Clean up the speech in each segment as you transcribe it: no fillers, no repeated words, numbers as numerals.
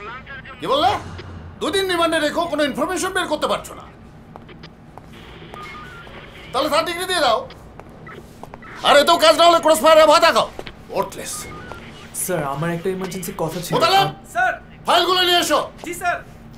কি বললে? 2 দিন রিমান্ডে রেখো, কোনো ইনফরমেশন বের করতে পারছো না। তাহলে 3rd ডিগ্রি দিয়ে দাও। আর এতেও কাজ না হলে ক্রস ফায়ারে ভাতা খাও। ওয়ার্থলেস। স্যার আমার একটা ইমার্জেন্সি কথা ছিল। স্যার ফাইলগুলো নিয়ে এসো। জি স্যার।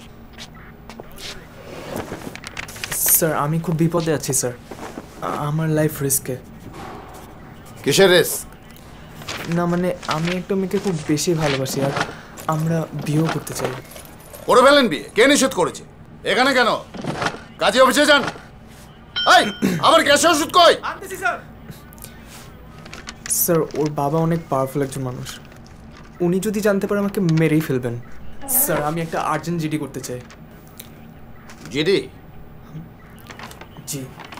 স্যার আমি খুব বিপদে আছি স্যার, আমার লাইফ রিস্কে। কিসের রিস্ক? না মানে আমি একটা মেয়েকে খুব বেশি ভালোবাসি আর আমরা বিয়েও করতে চাই। করে ফেলেন বিয়ে, কে নিষেধ করেছে? এখানে কেন? কাজে অফিসে যান। এই আমার গ্যাসের ওষুধ কই? আনতেছি স্যার। স্যার ওর বাবা অনেক পাওয়ারফুল একজন মানুষ, উনি যদি জানতে পারে আমাকে মেরেই ফেলবেন। স্যার আমি একটা আর্জেন্ট জিডি করতে চাই। জিডি? জি।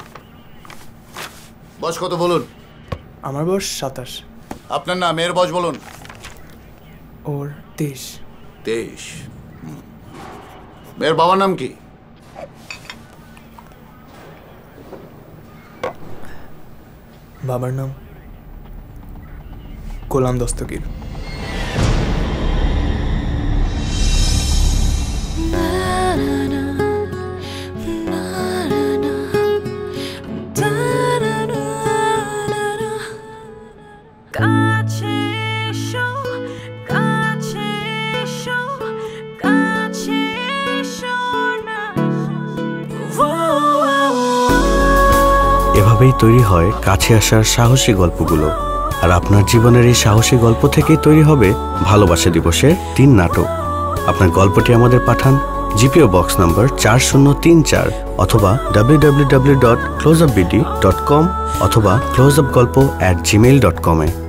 বয়স কত বলুন? আমার বয়স 27। আপনার নাম, মেয়ের বয়স বলুন। ওর 23। 23। মেয়ের বাবার নাম কি? বাবার নাম গোলাম দস্তগীর। এভাবেই তৈরি হয় কাছে আসার সাহসী গল্পগুলো। আর আপনার জীবনের এই সাহসী গল্প থেকেই তৈরি হবে ভালোবাসা দিবসের 3 নাটক। আপনার গল্পটি আমাদের পাঠান জিপিও বক্স নাম্বার 4034 অথবা www.closeupbd.com অথবা closeupgolpo@gmail.com এ।